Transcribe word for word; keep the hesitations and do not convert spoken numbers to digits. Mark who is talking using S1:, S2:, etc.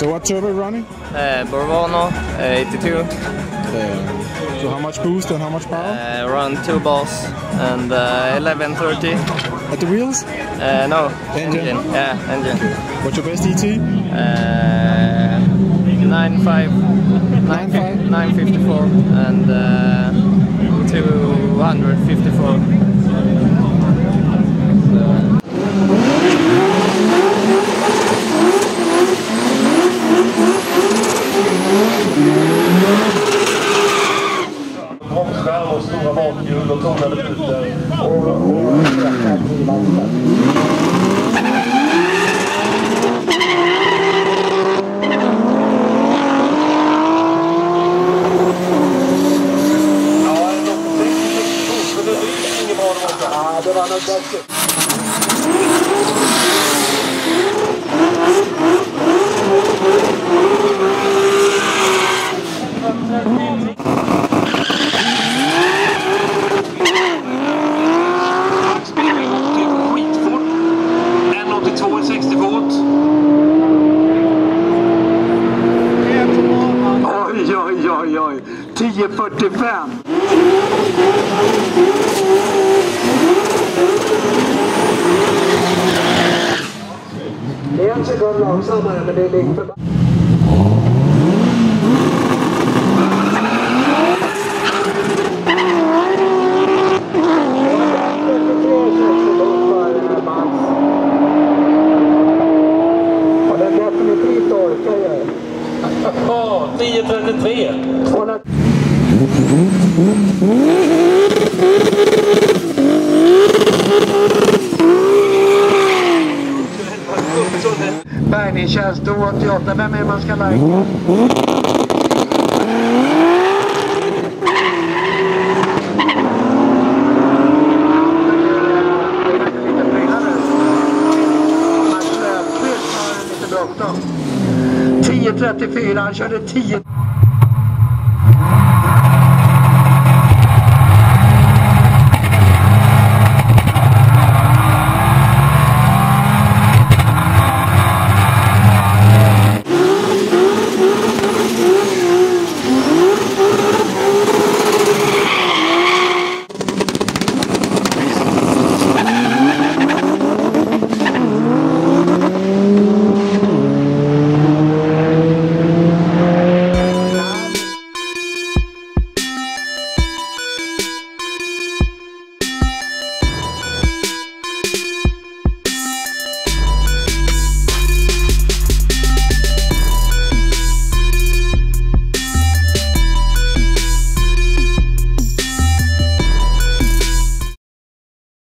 S1: So what turbo running?
S2: Uh, Borvano, uh, eighty-two.
S1: Uh, so how much boost and how much power?
S2: Uh, around two balls and uh, eleven thirty.
S1: At the wheels?
S2: Uh, no,
S1: engine.
S2: engine. Yeah, engine.
S1: What's your best E T?
S2: Uh, nine five, nine fifty-four and uh, two fifty-four.
S3: Bromsskärm och stora bakhjul och tonade rutor och, och det var nog bättre. en åttiotvå sextio fot. Oj, oj, oj, oj. tio fyrtiofem. Det är en sekund långsammare, men det är lite för... Och den definitivt orkar jag. Ja, tio trettiotre. Bärgningstjänst åttioåtta, vem är man ska lägga? tio trettiofyra, han körde tio...